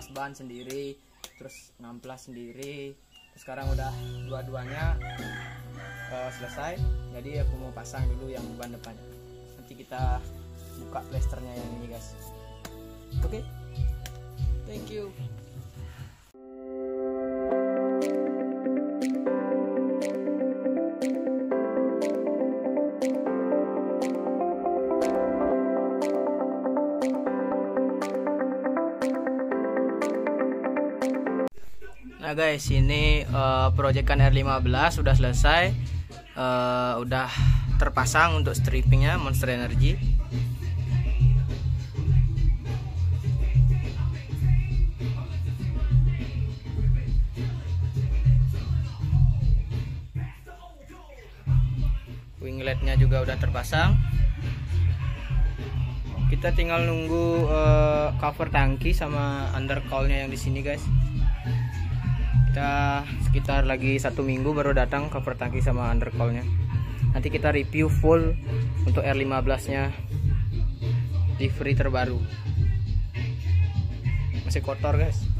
lepas ban sendiri, terus ngamplas sendiri. Sekarang udah dua-duanya selesai, jadi aku mau pasang dulu yang ban depannya. Nanti kita buka plasternya yang ini guys. Oke, thank you. Nah guys, ini proyekan R15 sudah selesai, udah terpasang untuk strippingnya Monster Energy. Wingletnya juga udah terpasang. Kita tinggal nunggu cover tangki sama undercowl-nya yang di sini guys. Kita sekitar lagi 1 minggu baru datang cover tangki sama undercowl-nya. Nanti kita review full untuk R15 nya livery terbaru. Masih kotor guys.